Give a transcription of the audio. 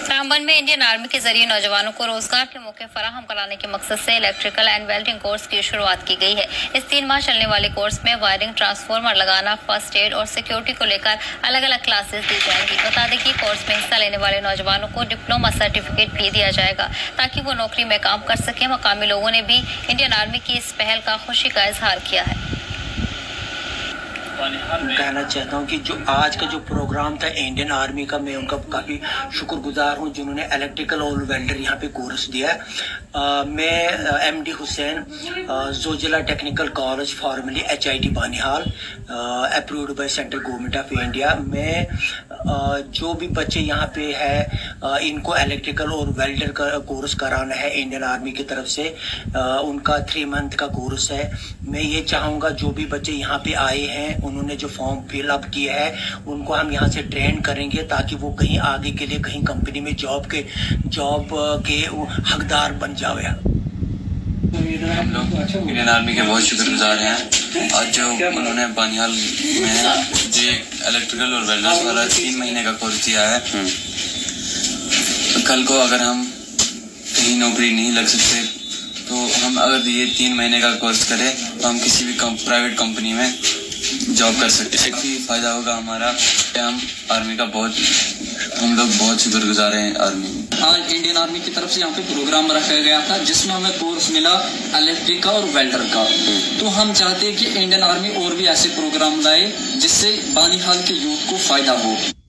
रामबन में Indian army के जरिए नौजवानों को रोजगार के मौके फराहम कराने के मकसद से इलेक्ट्रिकल एंड वेल्डिंग कोर्स की शुरुआत की गई है। इस 3 माह चलने वाले कोर्स में वायरिंग, ट्रांसफार्मर लगाना, फर्स्ट एड और सिक्योरिटी को लेकर अलग अलग क्लासेस दी जाएंगी। बता दें कि कोर्स में हिस्सा लेने वाले नौजवानों को डिप्लोमा सर्टिफिकेट भी दिया जाएगा ताकि वो नौकरी में काम कर सके। मकामी लोगों ने भी इंडियन आर्मी की इस पहल का खुशी का इजहार किया है। कहना चाहता हूँ कि जो आज का जो प्रोग्राम था इंडियन आर्मी का, मैं उनका काफी शुक्रगुजार हूँ जिन्होंने इलेक्ट्रिकल और वेल्डर यहाँ पे कोर्स दिया है। मैं MD Hussain, Zojila technical college formerly HIT Banihal, approved by central government of India. मैं जो भी बच्चे यहाँ पे है इनको इलेक्ट्रिकल और वेल्डर का कोर्स कराना है इंडियन आर्मी की तरफ से। उनका 3 मंथ का कोर्स है। मैं ये चाहूँगा जो भी बच्चे यहाँ पे आए हैं उन्होंने जो फॉर्म फिल अप किया है उनको हम यहाँ से ट्रेन करेंगे ताकि वो कहीं आगे के लिए कहीं कंपनी में जॉब के हकदार बन जावे। हम लोग इंडियन आर्मी के बहुत शुक्रगुजार हैं। आज जो उन्होंने बानिहाल में जो इलेक्ट्रिकल और वेल्डर्स वाला 3 महीने का कोर्स दिया है, कल को अगर हम कहीं नौकरी नहीं लग सकते तो हम अगर ये 3 महीने का कोर्स करें तो हम किसी भी प्राइवेट कंपनी में जॉब कर सकते हैं। काफी फायदा होगा हमारा। हम आर्मी का हम लोग बहुत शुक्रगुजार हैं आर्मी। आज इंडियन आर्मी की तरफ से यहाँ पे प्रोग्राम रखा गया था जिसमें हमें कोर्स मिला इलेक्ट्रिक का और वेल्डर का। तो हम चाहते हैं कि इंडियन आर्मी और भी ऐसे प्रोग्राम लाए जिससे बानिहाल के यूथ को फायदा हो।